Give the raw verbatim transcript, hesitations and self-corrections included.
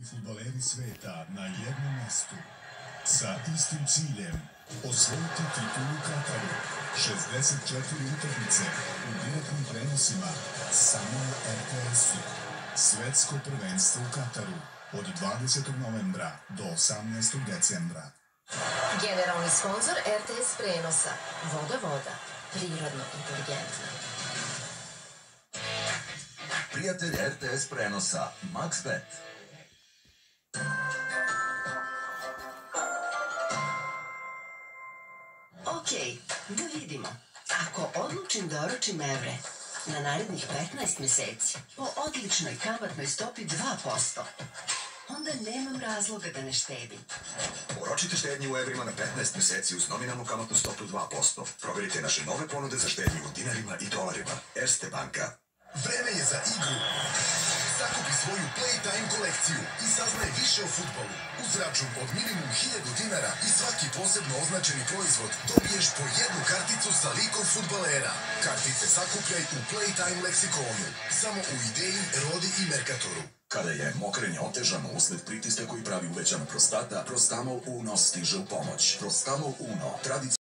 Fudbaleri sveta na jednom mestu, sa istim ciljem, osvojiti titulu u Kataru, šezdeset četiri utakmice u direktnim prenosima, samo na er te esu. Svetsko prvenstvo u Kataru, od dvadesetog novembra do osamnaestog decembra. Generalni sponzor er te es prenosa, Voda Voda, prirodno inteligentna. Prijatelj er te es prenosa, MaxBet. Okej, da vidimo. Ako odlučim da oročim evre na narednih petnaest meseci po odličnoj kamatnoj stopi dva posto, onda nemam razloga da ne štedim. Oročite štednju u evrima na petnaest meseci uz nominalnu kamatnu stopu dva posto. Proverite naše nove ponude za štednju u dinarima i dolarima. Erste banka. Vreme je za igru. Zakupi svoju Playtime kolekciju i saznaj više o fudbalu. Uz račun od minimum hiljadu dinara i svaki posebno označeni proizvod dobiješ po jednu karticu sa likom fudbalera. Kartice sakupljaj u Playtime leksikonu. Samo u Ideji, Rodi i Mercatoru. Kada je mokrenje otežano usled pritiska koji pravi uvećana prostata, Prostamol Uno stiže u pomoć. Prostamol Uno, tradicionalno